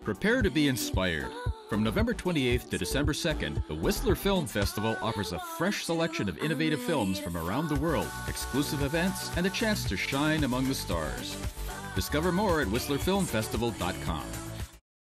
Prepare to be inspired. From November 28th to December 2nd, the Whistler Film Festival offers a fresh selection of innovative films from around the world, exclusive events, and a chance to shine among the stars. Discover more at whistlerfilmfestival.com.